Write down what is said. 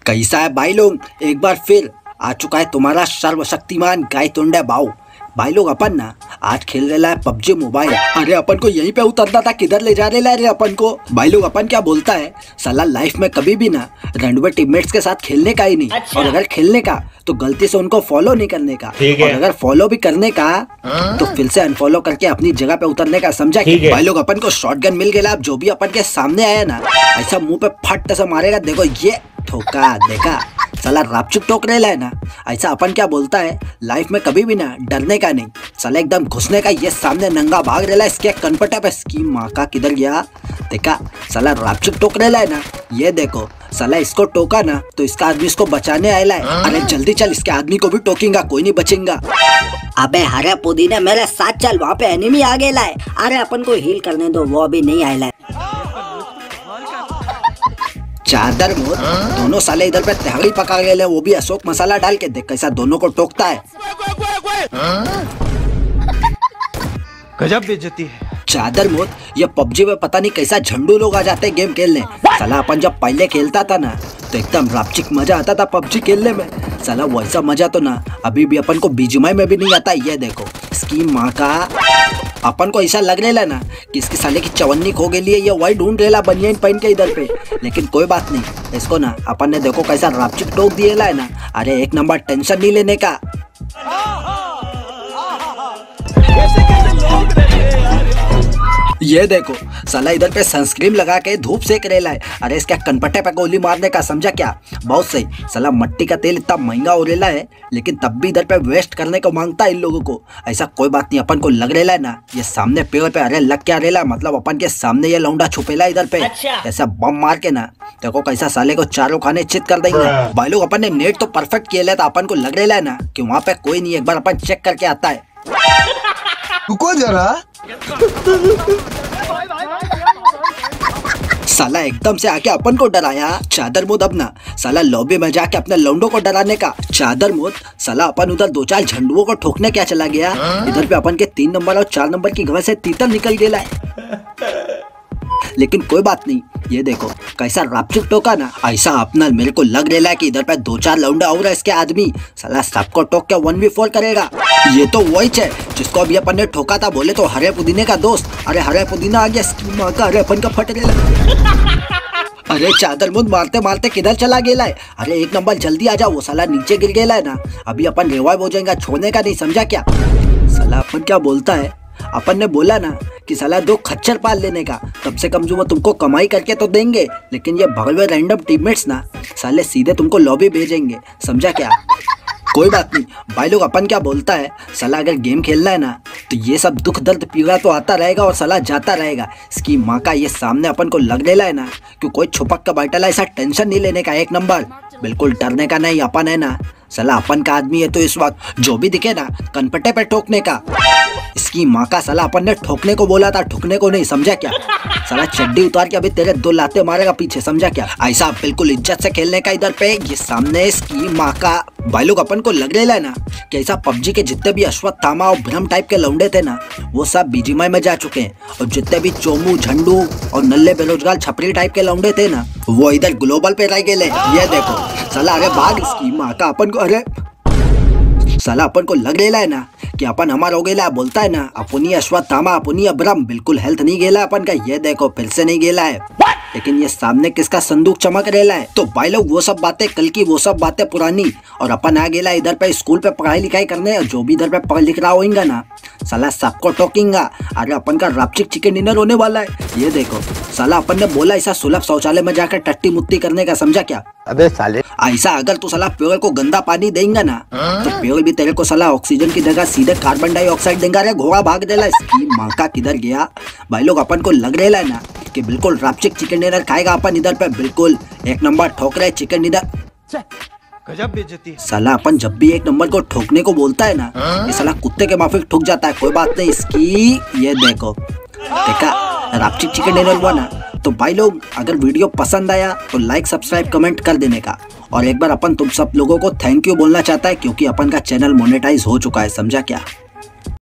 कैसा है भाई लोग, एक बार फिर आ चुका है तुम्हारा सर्वशक्तिमान गायतुंडे भाऊ। भाई लोग अपन ना आज खेल रहा है पबजी मोबाइल। अरे अपन को यहीं पे उतरना था, किधर ले जा रहे रे अपन को। भाई लोग अपन क्या बोलता है, साला लाइफ में कभी भी ना रैंडम टीममेट्स के साथ खेलने का ही नहीं। और अगर खेलने का तो गलती से उनको फॉलो नहीं करने का, और अगर फॉलो भी करने का तो फिर से अनफॉलो करके अपनी जगह पे उतरने का, समझा। भाई लोग अपन को शॉटगन मिल गया। अब जो भी अपन के सामने आया ना, ऐसा मुंह पे फट से मारेगा। देखो ये ठोका, देखा साला रापचुक टोक रहा है ना। ऐसा अपन क्या बोलता है, लाइफ में कभी भी ना डरने का नहीं, साला एकदम घुसने का। ये सामने नंगा भाग रहा है, इसके कनपटा पे इसकी माँ का किधर गया। देखा साला रापचुक टोक रहा है ना। ये देखो साला इसको टोका ना तो इसका आदमी इसको बचाने आया है। अरे जल्दी चल, इसके आदमी को भी टोकेगा, कोई नहीं बचेगा। अबे हरे पुदीने मेरे साथ चल, वहाँ पे एनिमी आ गया है। अरे अपन को हील करने दो, वो अभी नहीं आया है। चादर मोर दोनों साले इधर पे तहड़ी पका गए, वो भी अशोक मसाला डाल के। देख कैसा दोनों को टोकता है। गजब बेइज्जती है। चादर मोर ये पबजी में पता नहीं कैसा झंडू लोग आ जाते हैं गेम खेलने। साला अपन जब पहले खेलता था ना तो एकदम रापचिक मजा आता था पबजी खेलने में। साला वैसा मजा तो ना अभी भी अपन को बीजीएमआई में भी नहीं आता। ये देखो इसकी माँ का, अपन को ऐसा लग रहा है ना कि इसके साले की चवन्नी खो गई है। ये वही ढूंढ रहा बनियान पहन के इधर पे, लेकिन कोई बात नहीं। इसको ना अपन ने देखो कैसा रापचिक टोक दिया है ना। अरे एक नंबर, टेंशन नहीं लेने का। ये देखो साला इधर पे सनस्क्रीन लगा के धूप सेक रहा है। अरे इसके कनपट्टे पे गोली मारने का, समझा क्या। बहुत सही। साला मट्टी का तेल इतना महंगा हो रहा है, लेकिन तब भी इधर पे वेस्ट करने को मांगता है इन लोगों को। ऐसा कोई बात नहीं, अपन को लग रहा है ना ये सामने पेड़ पे। अरे लग क्या रहा है, मतलब अपन के सामने ये लौंडा छुपेला इधर पे। ऐसा बम मार के ना देखो कैसा साले को चारों खाने चित कर देंगे। भाई लोग अपन ने नेट तो परफेक्ट किया था, अपन को लग रहा है ना कि वहाँ पे कोई नहीं। एक बार अपन चेक करके आता है। रुको जरा। साला एकदम से आके अपन को डराया। चादर मोद अब ना साला लॉबी में जाके अपने लौंडों को डराने का। चादर मोद साला अपन उधर दो चार झंडुओं को ठोकने क्या चला गया। इधर पे अपन के 3 नंबर और 4 नंबर की घर से तीतर निकल गया है। लेकिन कोई बात नहीं, ये देखो कैसा रापचुक टोका ना। ऐसा अपना मेरे को लग रहा है कि इधर पे 2-4 लौंडा और इसके आदमी, साला सबको टोक के 1v4 करेगा। ये तो वही है जिसको अभी अपन ने ठोका था, बोले तो हरे पुदीने का दोस्त। अरे हरे पुदीना आ गया, इसकी माँ का। अरे अपन का फट गया। अरे चादर मुंद मारते मारते किधर चला गया है। अरे एक नंबर जल्दी आ जाओ, वो साला नीचे गिर गया है ना। अभी अपन रिवाइव हो जाएगा, छोड़ने का नहीं, समझा क्या। साला अपन क्या बोलता है, अपन ने बोला ना कि साला 2 खच्चर पाल लेने का, कम से कम जो वो तुमको कमाई करके तो देंगे। लेकिन ये भगवे रैंडम टीममेट्स ना साले सीधे तुमको लॉबी भेजेंगे, समझा क्या। कोई बात नहीं भाई लोग, अपन क्या बोलता है, साला अगर गेम खेलना है ना तो ये सब दुख दर्द पीड़ा तो आता रहेगा और साला जाता रहेगा। इसकी माँ का ये सामने अपन को लग रहा है ना कि कोई छुपक का बैठा है। ऐसा टेंशन नहीं लेने का, एक नंबर बिल्कुल डरने का नहीं। अपन है ना साला अपन का आदमी है, तो इस वक्त जो भी दिखे ना कनपट्टे पे ठोकने का। इसकी माँ का साला अपन ने ठोकने को बोला था, ठुकने को नहीं, समझा क्या। साला चड्डी उतार के अभी तेरे 2 लाते मारेगा पीछे, समझा क्या। ऐसा बिल्कुल इज्जत से खेलने का इधर पे। ये सामने इसकी माँ का। भाई लोग अपन को लग रहा है ना कि ऐसा पबजी के जितने भी अश्वत्थामा और भ्रम टाइप के लौंडे थे ना, वो सब बीजीएमआई में जा चुके हैं। और जितने भी चोमू झंडू और नल्ले बेरोजगार छपरी टाइप के लौंडे थे ना, वो इधर ग्लोबल पे रह गए। ये देखो साला, अरे भाग इसकी माँ का। अपन को अरे साला अपन को लग रहा है ना कि अपन हमारा हो गया, बोलता है ना अपनी अश्वत्थामा अपनी अब्रम। बिल्कुल हेल्थ नहीं गेला अपन का। ये देखो फिर से नहीं गेला है, लेकिन ये सामने किसका संदूक चमक रहा है। तो भाई लोग वो सब बातें कल की, वो सब बातें पुरानी। और अपन आ गेला इधर पे स्कूल पे पढ़ाई लिखाई करने। और जो भी इधर पे पढ़ लिख रहा होगा ना साला सबको टोकेंगा। अरे अपन का रापचिक चिकन डिनर होने वाला है। ये देखो साला अपन ने बोला ऐसा सुलभ शौचालय में जाकर टट्टी मुट्टी करने का, समझा क्या। अबे साले ऐसा अगर तू साला पेड़ को गंदा पानी देगा ना तो पेड़ भी तेरे को साला ऑक्सीजन की जगह सीधे कार्बन डाइऑक्साइड देगा। रे घोड़ा भाग देला, इसकी माँ का किधर गया। भाई लोग अपन को लग रहा है ना कि बिल्कुल रापचिक चिकन डिनर खाएगा अपन इधर पे। बिल्कुल एक नंबर ठोक रहे चिकन डिनर। गजब बेइज्जती। साला अपन जब भी एक नंबर को ठोकने को बोलता है ना, ये साला कुत्ते के माफिक ठुक जाता है। कोई बात नहीं इसकी। ये देखो देखा रापचिक चिकन डिनर हुआ ना। तो भाई लोग अगर वीडियो पसंद आया तो लाइक सब्सक्राइब कमेंट कर देने का। और एक बार अपन तुम सब लोगों को थैंक यू बोलना चाहता है, क्योंकि अपन का चैनल मोनेटाइज हो चुका है, समझा क्या।